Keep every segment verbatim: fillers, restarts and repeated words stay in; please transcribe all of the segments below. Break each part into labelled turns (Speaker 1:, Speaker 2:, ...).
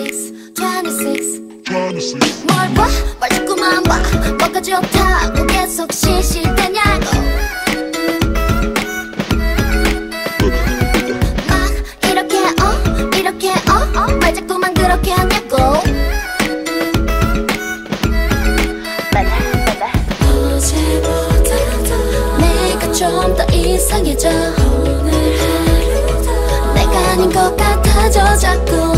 Speaker 1: twenty-six, twenty-six, twenty-six. 뭘 봐? 뭘 자꾸만 봐. 뭐가 좋다고 계속 실실대냐고. 막 이렇게 어 이렇게 어 왜 자꾸만 그렇게 하냐고. 어제보다 더 내가 좀 더 이상해져. 오늘 하루도 내가 아닌 것 같아져 자꾸.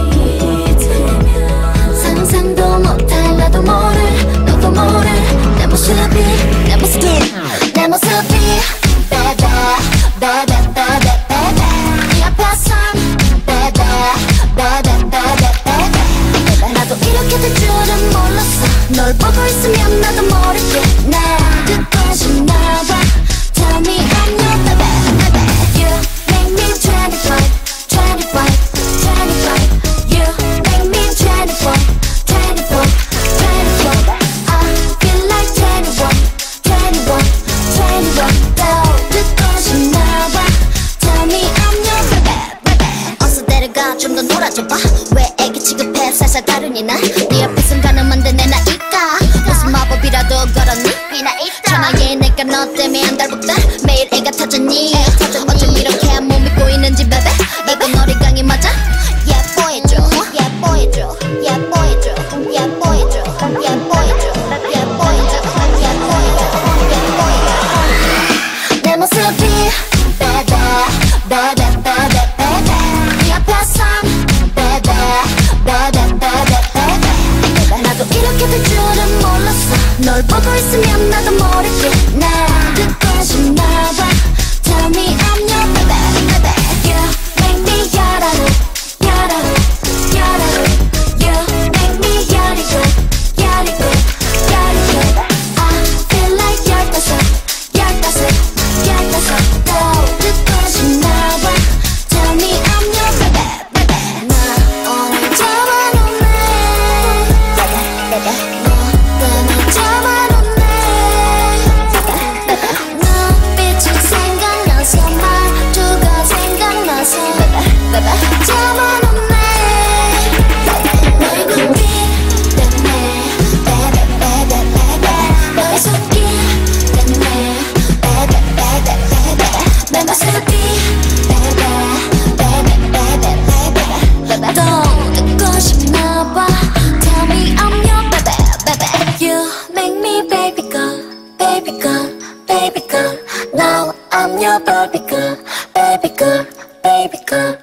Speaker 1: 상상도 못할 나도 모를 너도 모를 내 모습이 내 모습이 내 모습이 baby baby baby baby 네 앞에선 baby baby baby baby 나도 이렇게 될 줄은 몰랐어. 널 보고 있으면 나도 모르게 나 듣고 싶나 봐. Tell me I'm your baby baby. You make me twenty-five, twenty-five, twenty-five. You make me twenty-four, twenty-four, twenty-four. I feel like twenty-one, twenty-one, twenty-one. 너 듣고 싶나 봐. Tell me I'm your baby baby. 어서 데려가 좀 더 놀아줘 봐. 왜 애기 취급해 살살 다루니 나. 네 앞에선 가늠한데 내 나이가 무슨 마법이라도 걸었니 이 나이 전화에 내가 너 때문에 한 달부터 매일 애가 터졌니. 어쩜 이렇게 못 믿고 있는지 베베. 이거 놀이강이 맞아? 예뻐해줘 예뻐해줘 예뻐해줘 예뻐해줘 예뻐해줘 예뻐해줘 예뻐해줘 예뻐해줘 내 모습이 베베 베베 베베 베베 네 앞에선 베베 베베 베베 베베 나도 이렇게 될 줄은 몰랐어. 널 보고 있으면 나도 모르게 나 듣고 싶나 봐. Tell me I'm your baby baby. You make me 야라루 야라루 야라루. You make me 야리고 야리고 야리고. I feel like 열다섯 열다섯 열다섯. 너 듣고 싶나 봐. Tell me I'm your baby baby. 나 오늘 잡아놓네 baby baby. Baby girl, baby girl, now I'm your baby girl, baby girl, baby girl.